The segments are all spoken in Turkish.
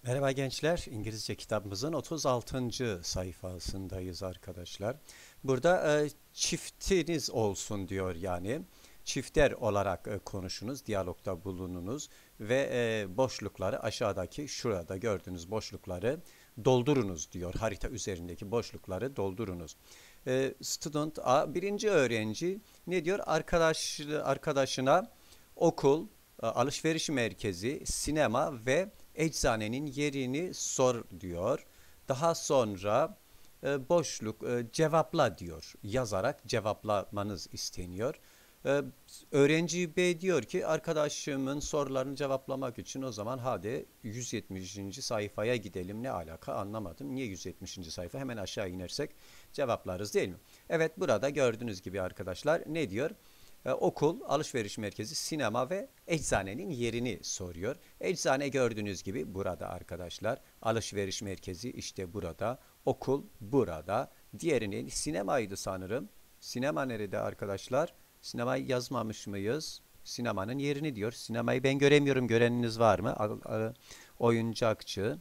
Merhaba gençler, İngilizce kitabımızın 36. sayfasındayız arkadaşlar. Burada çiftiniz olsun diyor yani. Çifter olarak konuşunuz, diyalogda bulununuz ve boşlukları aşağıdaki şurada gördüğünüz boşlukları doldurunuz diyor. Harita üzerindeki boşlukları doldurunuz. Student A, birinci öğrenci ne diyor? Arkadaşına okul, alışveriş merkezi, sinema ve eczanenin yerini sor diyor. Daha sonra boşluk cevapla diyor. Yazarak cevaplamanız isteniyor. E, Öğrenci B diyor ki arkadaşımın sorularını cevaplamak için o zaman hadi 170. sayfaya gidelim. Ne alaka anlamadım. Niye 170. sayfa? Hemen aşağı inersek cevaplarız değil mi? Evet, burada gördüğünüz gibi arkadaşlar ne diyor? Okul, alışveriş merkezi, sinema ve eczanenin yerini soruyor. Eczane gördüğünüz gibi burada arkadaşlar. Alışveriş merkezi işte burada. Okul burada. Diğerinin sinemaydı sanırım. Sinema nerede arkadaşlar? Sinemayı yazmamış mıyız? Sinemanın yerini diyor. Sinemayı ben göremiyorum. Göreniniz var mı? Oyuncakçı,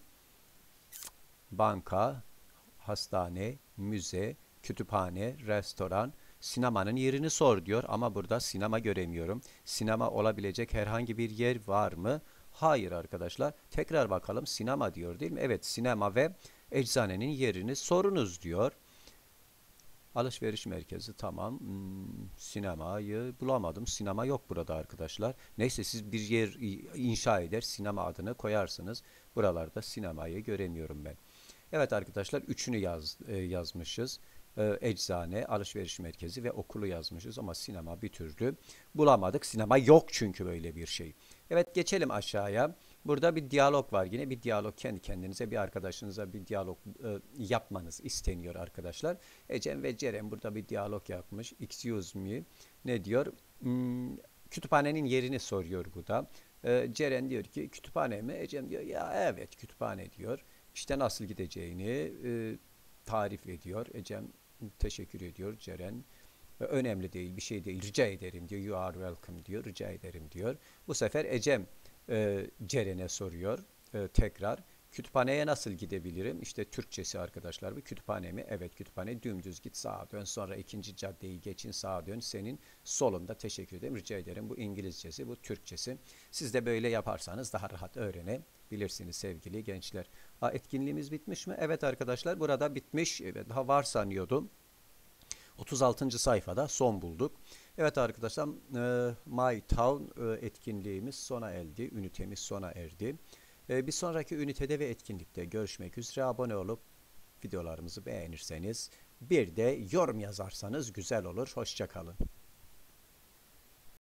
banka, hastane, müze, kütüphane, restoran, sinemanın yerini sor diyor ama burada sinema göremiyorum. Sinema olabilecek herhangi bir yer var mı? Hayır arkadaşlar. Tekrar bakalım, sinema diyor değil mi? Evet, sinema ve eczanenin yerini sorunuz diyor. Alışveriş merkezi tamam. Sinemayı bulamadım. Sinema yok burada arkadaşlar. Neyse, siz bir yer inşa eder, sinema adını koyarsınız. Buralarda sinemayı göremiyorum ben. Evet arkadaşlar, üçünü yazmışız. Eczane, alışveriş merkezi ve okulu yazmışız ama sinema bir türlü bulamadık. Sinema yok çünkü böyle bir şey. Evet, geçelim aşağıya. Burada bir diyalog var. Yine bir diyalog, kendi kendinize bir arkadaşınıza bir diyalog yapmanız isteniyor arkadaşlar. Ecem ve Ceren burada bir diyalog yapmış. Excuse me. Ne diyor? Kütüphanenin yerini soruyor bu da. Ceren diyor ki kütüphane mi? Ecem diyor ya evet kütüphane diyor. İşte nasıl gideceğini tarif ediyor. Ecem teşekkür ediyor. Ceren önemli değil, bir şey değil, rica ederim diyor. You are welcome diyor, rica ederim diyor. Bu sefer Ecem Ceren'e soruyor tekrar. Kütüphaneye nasıl gidebilirim? İşte Türkçesi arkadaşlar bu. Kütüphane mi? Evet kütüphane. Dümdüz git, sağa dön. Sonra ikinci caddeyi geçin, sağa dön. Senin solunda, teşekkür ederim, rica ederim. Bu İngilizcesi, bu Türkçesi. Siz de böyle yaparsanız daha rahat öğrenebilirsiniz sevgili gençler. Etkinliğimiz bitmiş mi? Evet arkadaşlar, burada bitmiş. Evet, daha var sanıyordum. 36. sayfada son bulduk. Evet arkadaşlar, My Town etkinliğimiz sona erdi. Ünitemiz sona erdi. Bir sonraki ünitede ve etkinlikte görüşmek üzere. Abone olup videolarımızı beğenirseniz bir de yorum yazarsanız güzel olur. Hoşça kalın.